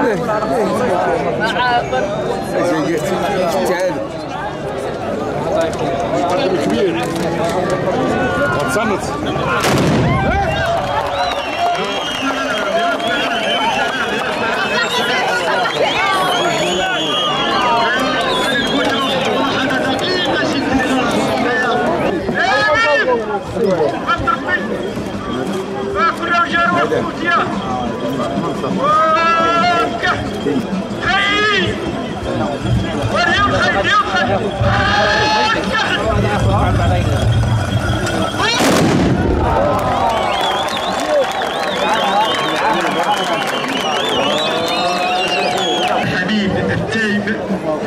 كبير غتصنت حبيب التايب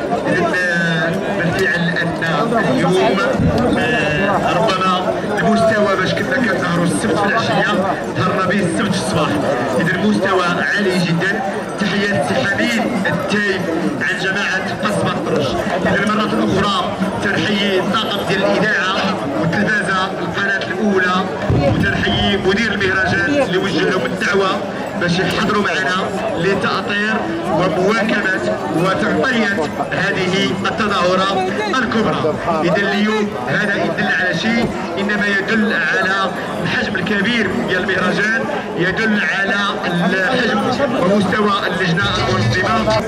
بالفعل ان اليوم ربما المستوى باش كنا كنظهروا السبت في العشيه ظهرنا به السبت في الصباح. اذا المستوى عالي جدا. تحيات سي حبيب التايب عن جماعه قصبة مطرش. اذا المره الاخرى تنحيي الطاقم ديال الاذاعه والتلفازه القناه الاولى، وتنحيي مدير المهرجان اللي وجه لهم الدعوه باش يحضروا معنا لتأطير ومواكبة وتغطية هذه التظاهرة الكبرى. إذا اليوم هذا يدل على شيء، إنما يدل على الحجم الكبير ديال المهرجان، يدل على الحجم ومستوى اللجنة المنظمة.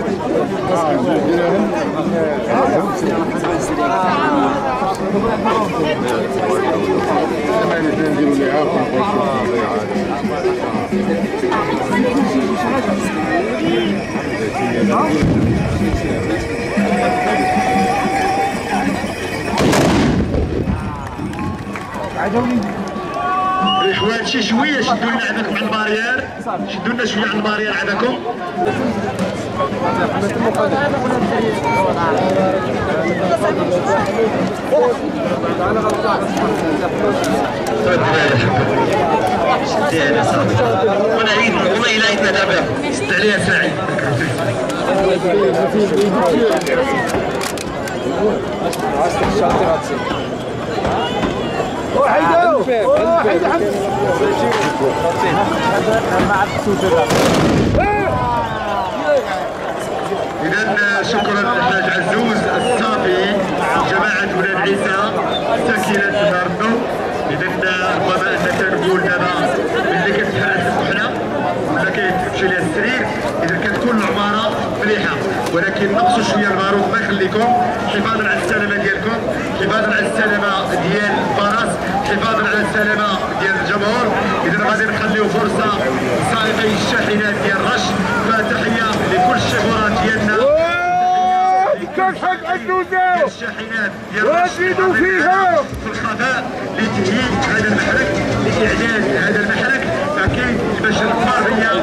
الاخوان شي شويه شدوا لنا عندكم على البارير، شدوا لنا شويه على البارير عندكم. وانا عيد والله الا عيدنا دابا ست عليها ساعي. إذا شكرا للحاج عزوز الصافي جماعة ولاد عيسى ساكنة دارنا. إذا ربما أننا نقول دابا ملي كتحرك الكحلة ولا كيمشي لها السرير، إذا كتكون العمارة مليحة، ولكن نقصوا شوية البارود الله يخليكم، حفاظا على السلامة ديالكم، حفاظا على السلامة ديال الفرس، حفاظا على السلامة ديال الجمهور. إذا غادي نخليو فرصة سائقي الشاحنات ديال الرش. فتحية لكل الشيفورات ديالنا. كنحب عزوزة الشاحنات ديال الرش فيها في الخفاء لتهيئ هذا المحرك، لإعداد هذا المحرك. أكيد باش الفارغية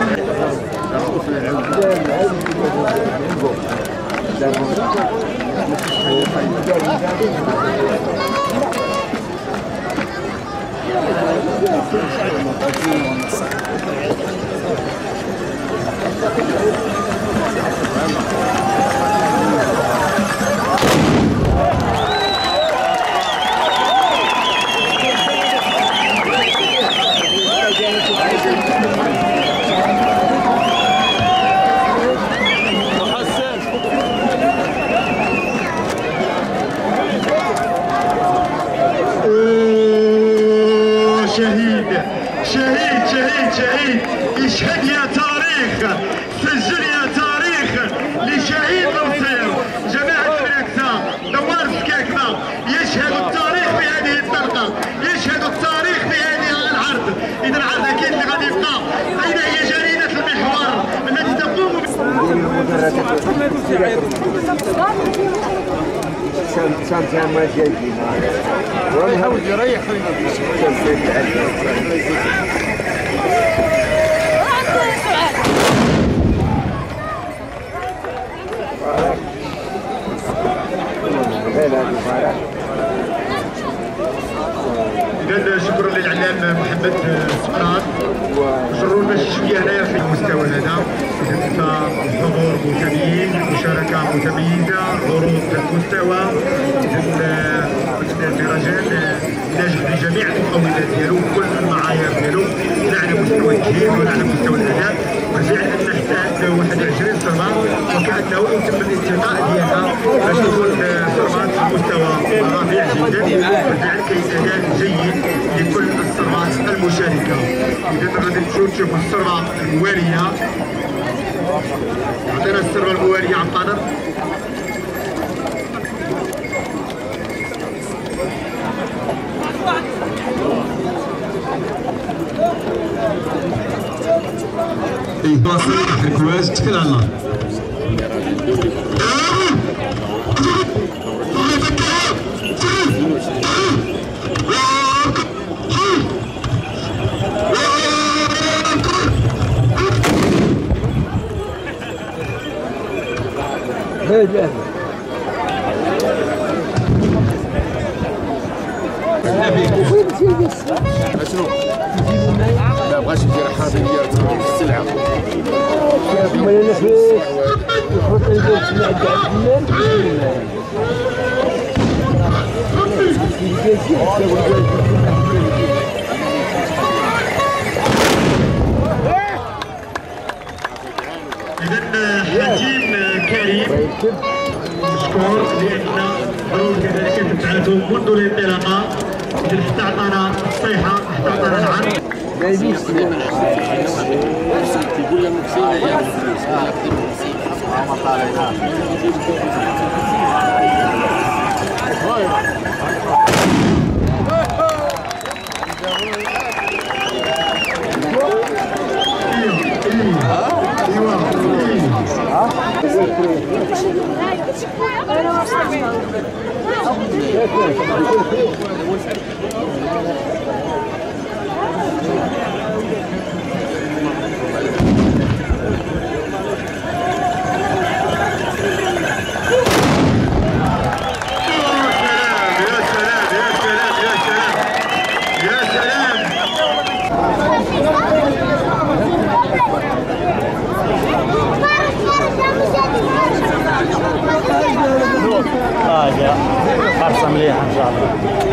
شهيد يشهد يا تاريخ، سجل يا تاريخ لشهيد منصير. جماعة الأقصى دوار سكاكنا يشهد التاريخ بهذه الطلقة، يشهد التاريخ بهذه العرض. إذا العرض أكيد اللي غادي يبقى. أين هي جريدة المحور التي تقوم شمسان ما جايين يحاول يريح إذا شكرا للإعلام محمد سقراط. جروا لنا شوية هنايا في المستوى هذا. إذا الحضور متميز، مشاركة متميزة، عروض في المستوى. إذا المهرجان ناجح بجميع المقومات ديالو، كل المعايير ديالو، لا على مستوى التجهيز ولا على مستوى الأداء. رجعنا حتى 21 صرمه وكانه يتم الانتقاء ديالها باش تكون صرمات بمستوى رفيع جدا بالفعل كيتهيأ جيد لكل الصرمات المشاركه. اذا غادي نشوفوا الصرمه المواليه. عطينا الصرمه المواليه عبد القادر. واصل الكواش تكل على النار. شنو؟ لا بغاش يجي رحابي ديال السلعه. إذا حكيم كريم مشكور لأن ضروري كذلك تبعته منذ الانطلاقة حتى عطانا الصيحة حتى عطانا العرض. يقول لهم فرصة مليحة إن شاء الله.